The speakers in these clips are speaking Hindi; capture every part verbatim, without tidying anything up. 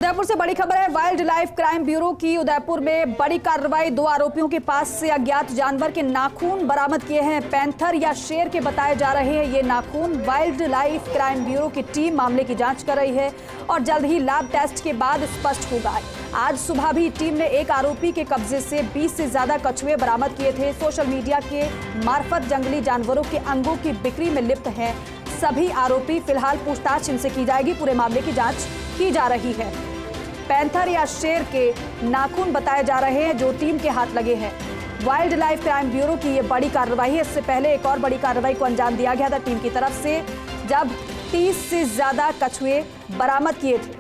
उदयपुर से बड़ी खबर है। वाइल्ड लाइफ क्राइम ब्यूरो की उदयपुर में बड़ी कार्रवाई। दो आरोपियों के पास से अज्ञात जानवर के नाखून बरामद किए हैं। पैंथर या शेर के बताए जा रहे हैं ये नाखून। वाइल्ड लाइफ क्राइम ब्यूरो की टीम मामले की जांच कर रही है और जल्द ही लैब टेस्ट के बाद स्पष्ट होगा। आज सुबह भी टीम ने एक आरोपी के कब्जे से बीस से ज्यादा कछुए बरामद किए थे। सोशल मीडिया के मार्फत जंगली जानवरों के अंगों की बिक्री में लिप्त हैं सभी आरोपी। फिलहाल पूछताछ इनसे की जाएगी। पूरे मामले की जांच की जा रही है। पैंथर या शेर के नाखून बताए जा रहे हैं जो टीम के हाथ लगे हैं। वाइल्ड लाइफ क्राइम ब्यूरो की ये बड़ी कार्रवाई है। इससे पहले एक और बड़ी कार्रवाई को अंजाम दिया गया था टीम की तरफ से, जब तीस से ज्यादा कछुए बरामद किए थे।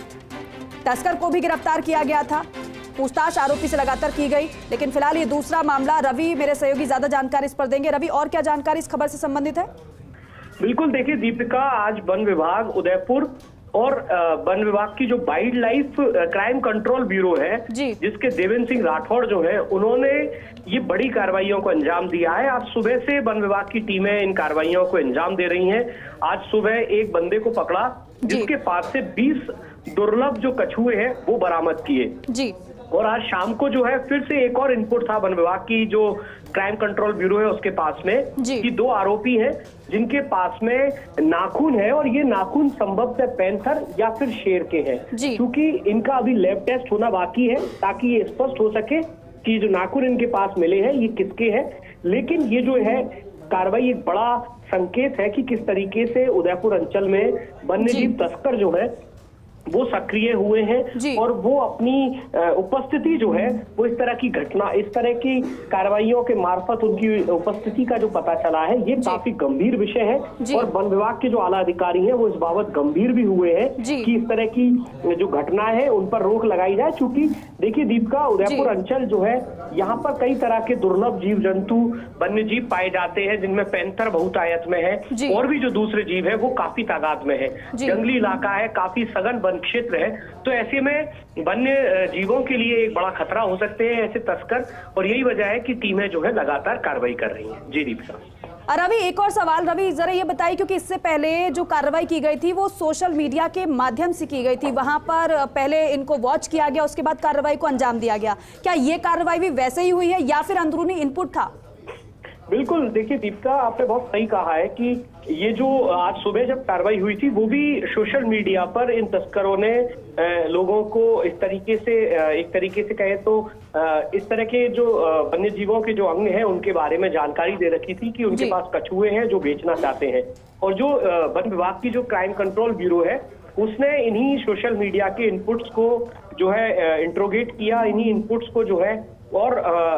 तस्कर को भी गिरफ्तार किया गया था। पूछताछ आरोपी से लगातार की गई, लेकिन फिलहाल ये दूसरा मामला। रवि मेरे सहयोगी ज्यादा जानकारी इस पर देंगे। रवि, और क्या जानकारी इस खबर से संबंधित है? बिल्कुल, देखिए दीपिका, आज वन विभाग उदयपुर और वन विभाग की जो wildlife crime control bureau है, जिसके देवेंद्र सिंह राठौड़ जो है, उन्होंने ये बड़ी कार्रवाइयों को अंजाम दिया है। आज सुबह से वन विभाग की टीमें इन कार्रवाइयों को अंजाम दे रही हैं। आज सुबह एक बंदे को पकड़ा जिसके पास से बीस दुर्लभ जो कछुए हैं वो बरामद किए जी। और आज शाम को जो है फिर से एक और इनपुट था वन विभाग की जो क्राइम कंट्रोल ब्यूरो है उसके पास में कि दो आरोपी हैं जिनके पास में नाखून है और ये नाखून संभवतः पैंथर या फिर शेर के हैं, क्योंकि इनका अभी लैब टेस्ट होना बाकी है ताकि ये स्पष्ट हो सके कि जो नाखून इनके पास मिले हैं ये किसके हैं। लेकिन ये जो है कार्रवाई एक बड़ा संकेत है कि किस तरीके से उदयपुर अंचल में वन्यजीव तस्कर जो है वो सक्रिय हुए हैं और वो अपनी उपस्थिति जो है वो इस तरह की घटना, इस तरह की कार्रवाइयों के मार्फत उनकी उपस्थिति का जो पता चला है ये काफी गंभीर विषय है। और वन विभाग के जो आला अधिकारी हैं वो इस बाबत गंभीर भी हुए हैं कि इस तरह की जो घटना है उन पर रोक लगाई जाए। क्योंकि देखिए दीपिका, उदयपुर अंचल जो है यहाँ पर कई तरह के दुर्लभ जीव जंतु वन्य जीव पाए जाते हैं, जिनमें पैंथर बहुतायत में है और भी जो दूसरे जीव है वो काफी तादाद में है। जंगली इलाका है, काफी सघन वन क्षेत्र है, तो ऐसे में वन्य जीवों के लिए एक बड़ा खतरा हो सकते हैं ऐसे तस्कर। और यही वजह है कि टीमें जो है लगातार कार्रवाई कर रही हैं। जी दीपिका। रवि, एक और सवाल। रवि, जरा ये बताइए, क्योंकि इससे पहले जो कार्रवाई की गई थी वो सोशल मीडिया के माध्यम से की गई थी, वहां पर पहले इनको वॉच किया गया, उसके बाद कार्रवाई को अंजाम दिया गया। क्या ये कार्रवाई भी वैसे ही हुई है या फिर अंदरूनी इनपुट था? बिल्कुल, देखिए दीपिका, आपने बहुत सही कहा है कि ये जो आज सुबह जब कार्रवाई हुई थी वो भी सोशल मीडिया पर इन तस्करों ने लोगों को इस तरीके से, एक तरीके से कहे तो इस तरह के जो वन्य जीवों के जो अंग हैं उनके बारे में जानकारी दे रखी थी कि उनके पास कछुए हैं जो बेचना चाहते हैं। और जो वन विभाग की जो क्राइम कंट्रोल ब्यूरो है उसने इन्हीं सोशल मीडिया के इनपुट्स को जो है इंट्रोगेट किया, इन्हीं इनपुट्स को जो है और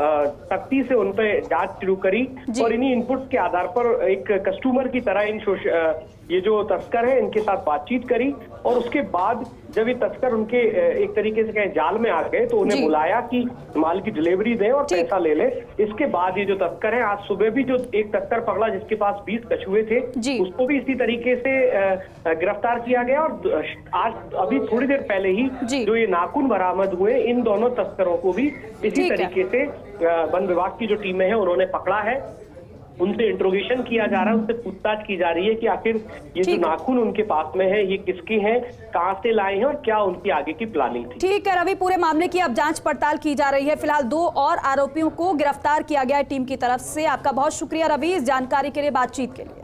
सख्ती से उन पर जांच शुरू करी और इन्हीं इनपुट्स के आधार पर एक कस्टमर की तरह इन ये जो तस्कर है इनके साथ बातचीत करी। और उसके बाद जब ये तस्कर उनके एक तरीके से कहें जाल में आ गए तो उन्हें बुलाया कि माल की डिलीवरी दें और पैसा ले ले। इसके बाद ये जो तस्कर है, आज सुबह भी जो एक तस्कर पकड़ा जिसके पास बीस कछुए थे, उसको भी इसी तरीके से गिरफ्तार किया गया। और आज अभी थोड़ी देर पहले ही जो ये नाखून बरामद हुए, इन दोनों तस्करों को भी इसी तरीके से वन विभाग की जो टीमें हैं उन्होंने पकड़ा है। उनसे इंट्रोगेशन किया जा रहा है, उनसे पूछताछ की जा रही है कि आखिर ये जो नाखून उनके पास में है ये किसके हैं, कहां से लाए हैं और क्या उनकी आगे की प्लानिंग थी। ठीक है रवि, पूरे मामले की अब जांच पड़ताल की जा रही है। फिलहाल दो और आरोपियों को गिरफ्तार किया गया है टीम की तरफ से। आपका बहुत शुक्रिया रवि इस जानकारी के लिए, बातचीत के लिए।